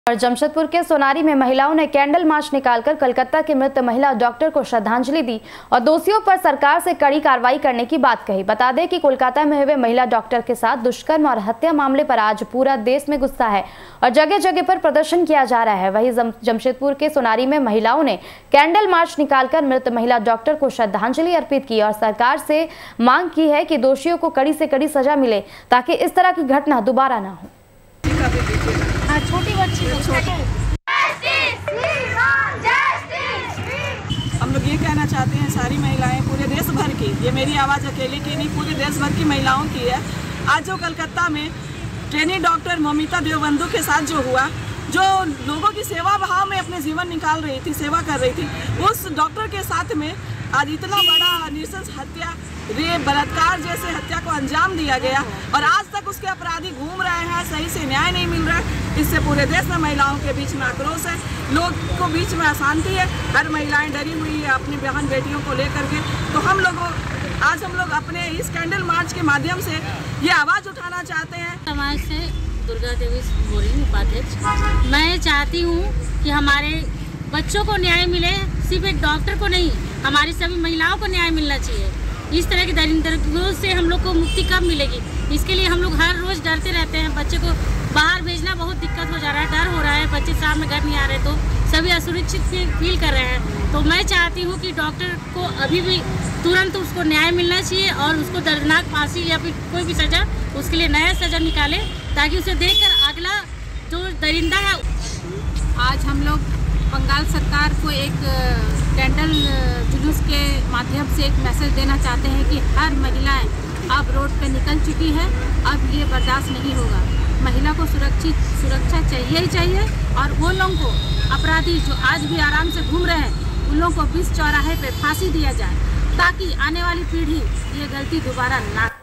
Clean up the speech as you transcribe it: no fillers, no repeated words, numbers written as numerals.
और जमशेदपुर के सोनारी में महिलाओं ने कैंडल मार्च निकालकर कलकत्ता की मृत महिला डॉक्टर को श्रद्धांजलि दी और दोषियों पर सरकार से कड़ी कार्रवाई करने की बात कही। बता दें कि कोलकाता में हुए महिला डॉक्टर के साथ दुष्कर्म और हत्या मामले पर आज पूरा देश में गुस्सा है और जगह जगह पर प्रदर्शन किया जा रहा है। वहीं जमशेदपुर के सोनारी में महिलाओं ने कैंडल मार्च निकालकर मृत महिला डॉक्टर को श्रद्धांजलि अर्पित की और सरकार से मांग की है कि दोषियों को कड़ी से कड़ी सजा मिले ताकि इस तरह की घटना दोबारा न हो। छोटी बच्ची हम लोग ये कहना चाहते हैं, सारी महिलाएं पूरे देश भर की, ये मेरी आवाज़ अकेले की नहीं, पूरे देश भर की महिलाओं की है। आज जो कलकत्ता में ट्रेनी डॉक्टर ममिता देवबंधु के साथ जो हुआ, जो लोगों की सेवा भाव में अपने जीवन निकाल रही थी, सेवा कर रही थी, उस डॉक्टर के साथ में आज इतना बड़ा नृशंस हत्या, रेप, बलात्कार जैसे हत्या को अंजाम दिया गया और आज तक उसके अपराधी घूम रहे हैं, सही से न्याय नहीं मिल रहा है। इससे पूरे देश में महिलाओं के बीच में आक्रोश है, लोग को बीच में अशांति है, हर महिलाएं डरी हुई है अपनी बहन बेटियों को लेकर के। तो हम लोग अपने इस कैंडल मार्च के माध्यम से ये आवाज़ उठाना चाहते हैं। समाज से दुर्गा देवी बोल रही हूँ, उपाध्यक्ष। मैं चाहती हूँ कि हमारे बच्चों को न्याय मिले, सिर्फ एक डॉक्टर को नहीं, हमारी सभी महिलाओं को न्याय मिलना चाहिए। इस तरह की दरिंदगी से हम लोग को मुक्ति कब मिलेगी? इसके लिए हम लोग हर रोज़ डरते रहते हैं। बच्चे को बाहर भेजना बहुत दिक्कत हो जा रहा है, डर हो रहा है, बच्चे साथ में घर नहीं आ रहे तो सभी असुरक्षित फील कर रहे हैं। तो मैं चाहती हूँ कि डॉक्टर को अभी भी तुरंत उसको न्याय मिलना चाहिए और उसको दर्दनाक फांसी या फिर कोई भी सज़ा, उसके लिए नया सज़ा निकाले ताकि उसे देखकर अगला जो दरिंदा है। आज हम लोग बंगाल सरकार को एक कैंडल जुलूस के माध्यम से एक मैसेज देना चाहते हैं कि हर महिलाएं अब रोड पे निकल चुकी है, अब ये बर्दाश्त नहीं होगा। महिला को सुरक्षा चाहिए ही चाहिए और वो लोगों को, अपराधी जो आज भी आराम से घूम रहे हैं, उन लोगों को 20 चौराहे पे फांसी दिया जाए ताकि आने वाली पीढ़ी ये गलती दोबारा ना